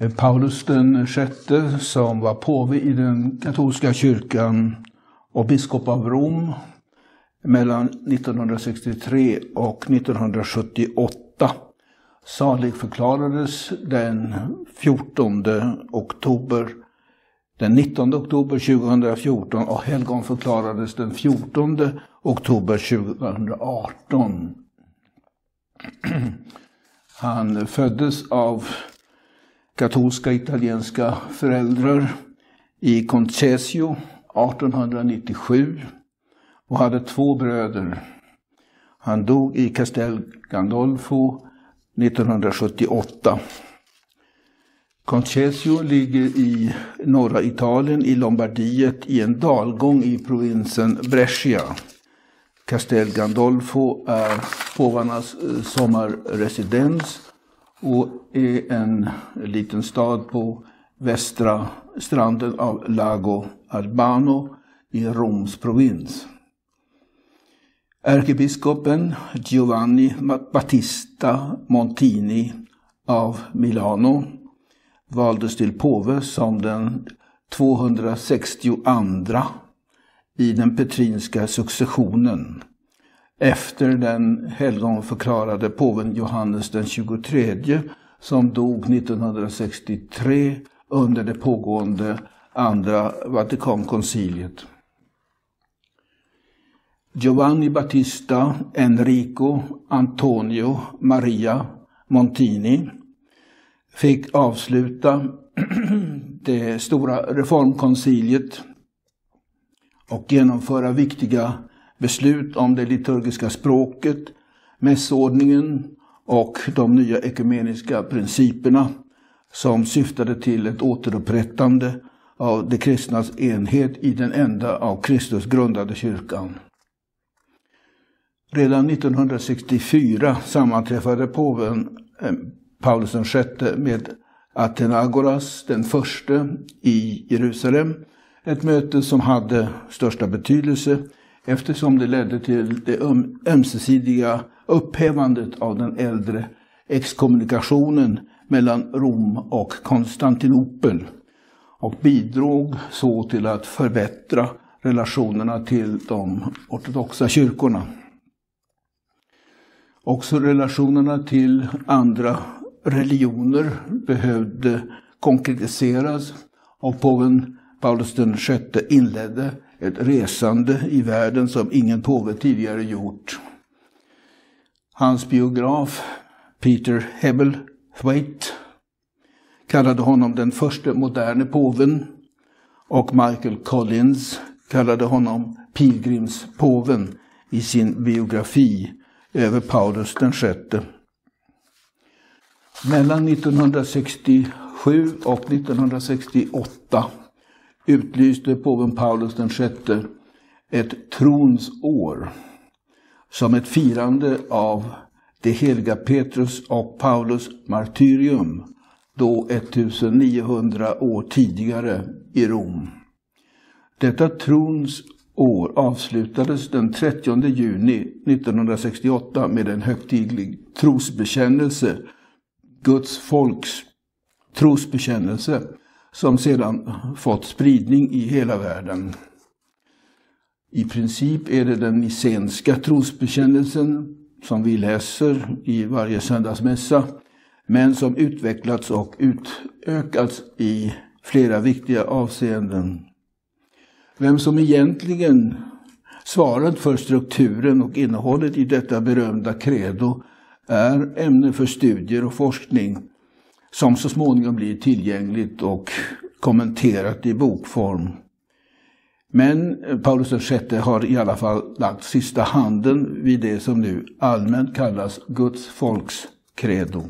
Paulus den sjätte, som var påve i den katolska kyrkan och biskop av Rom mellan 1963 och 1978, saligförklarades den 19 oktober 2014 och helgonförklarades den 14 oktober 2018. Han föddes av katolska italienska föräldrar i Concesio 1897 och hade 2 bröder. Han dog i Castel Gandolfo 1978. Concesio ligger i norra Italien i Lombardiet i en dalgång i provinsen Brescia. Castel Gandolfo är påvarnas sommarresidens och är en liten stad på västra stranden av Lago Albano i Roms provins. Ärkebiskopen Giovanni Battista Montini av Milano valdes till påve som den 262 i den petrinska successionen efter den helgonförklarade påven Johannes den 23 som dog 1963 under det pågående andra Vatikankonciliet. Giovanni Battista Enrico Antonio Maria Montini fick avsluta det stora reformkonciliet och genomföra viktiga beslut om det liturgiska språket, mässordningen och de nya ekumeniska principerna som syftade till ett återupprättande av de kristnas enhet i den enda av Kristus grundade kyrkan. Redan 1964 sammanträffade påven Paulus VI med Athenagoras den förste i Jerusalem, ett möte som hade största betydelse eftersom det ledde till det ömsesidiga upphävandet av den äldre exkommunikationen mellan Rom och Konstantinopel och bidrog så till att förbättra relationerna till de ortodoxa kyrkorna. Också relationerna till andra religioner behövde konkretiseras och påven Paulus VI inledde ett resande i världen som ingen påve tidigare gjort. Hans biograf Peter Hebblethwaite kallade honom den första moderne påven och Michael Collins kallade honom pilgrimspåven i sin biografi över Paulus VI. Mellan 1967 och 1968 utlyste påven Paulus VI ett trons år som ett firande av det heliga Petrus och Paulus martyrium då 1900 år tidigare i Rom. Detta trons år avslutades den 30 juni 1968 med en högtidlig trosbekännelse, Guds folks trosbekännelse, som sedan fått spridning i hela världen. I princip är det den nicenska trosbekännelsen som vi läser i varje söndagsmässa, men som utvecklats och utökats i flera viktiga avseenden. Vem som egentligen svarat för strukturen och innehållet i detta berömda credo är ämne för studier och forskning som så småningom blir tillgängligt och kommenterat i bokform. Men Paulus VI har i alla fall lagt sista handen vid det som nu allmänt kallas Guds folks credo.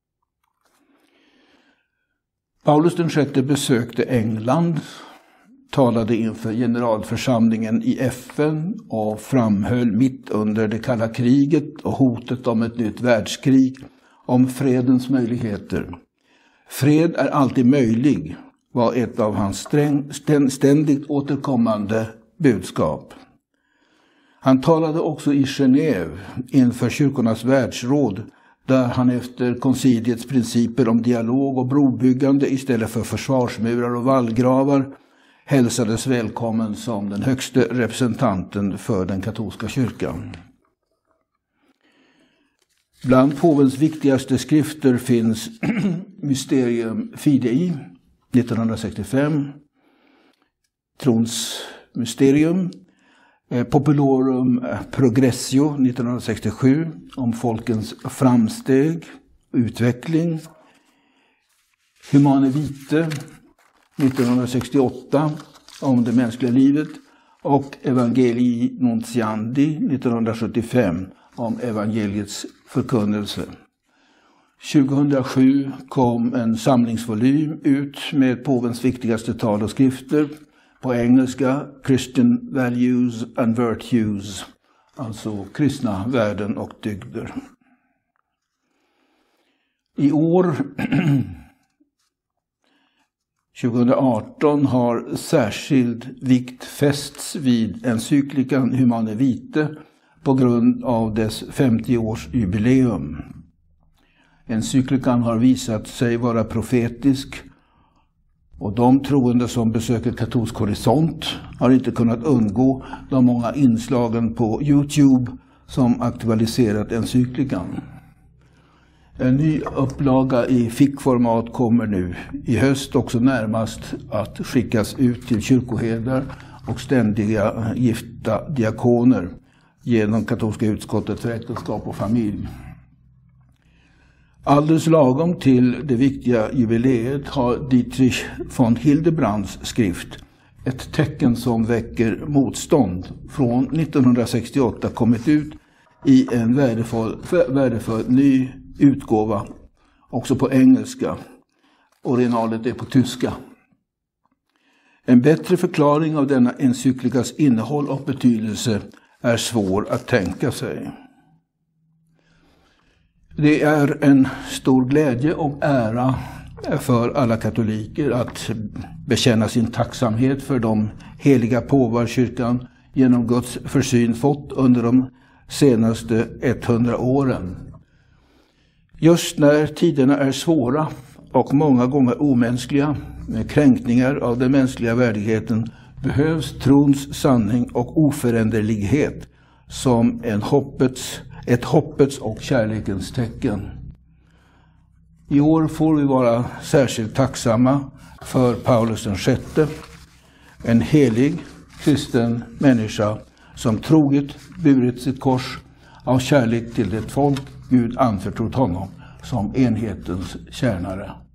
Paulus VI besökte England, talade inför generalförsamlingen i FN och framhöll mitt under det kalla kriget och hotet om ett nytt världskrig om fredens möjligheter. Fred är alltid möjlig, var ett av hans ständigt återkommande budskap. Han talade också i Genève inför kyrkornas världsråd där han efter konciliets principer om dialog och brobyggande istället för försvarsmurar och vallgravar hälsades välkommen som den högste representanten för den katolska kyrkan. Bland påvens viktigaste skrifter finns Mysterium Fidei 1965, Trons Mysterium, Populorum Progressio 1967 om folkens framsteg och utveckling, Humane Vitae 1968 om det mänskliga livet och Evangelii Nuntiandi 1975 om evangeliets förkunnelse. 2007 kom en samlingsvolym ut med påvens viktigaste tal och skrifter på engelska, Christian Values and Virtues, alltså kristna värden och dygder. I år 2018 har särskild vikt fästs vid encyklikan Humane Vitae på grund av dess 50-årsjubileum. Encyklikan har visat sig vara profetisk och de troende som besöker katolsk horisont har inte kunnat undgå de många inslagen på YouTube som aktualiserat encyklikan. En ny upplaga i fickformat kommer nu i höst också närmast att skickas ut till kyrkoherdar och ständiga gifta diakoner genom katolska utskottet för äktenskap och familj. Alldeles lagom till det viktiga jubileet har Dietrich von Hildebrands skrift Ett tecken som väcker motstånd från 1968 kommit ut i en värdefull ny utgåva, också på engelska. Originalet är på tyska. En bättre förklaring av denna encyklikas innehåll och betydelse är svår att tänka sig. Det är en stor glädje och ära för alla katoliker att bekänna sin tacksamhet för de heliga påvar kyrkan genom Guds försyn fått under de senaste 100 åren. Just när tiderna är svåra och många gånger omänskliga med kränkningar av den mänskliga värdigheten behövs trons sanning och oföränderlighet som ett hoppets och kärlekens tecken. I år får vi vara särskilt tacksamma för Paulus VI, en helig kristen människa som troget burit sitt kors av kärlek till det folk Gud anförtrott honom som enhetens tjänare.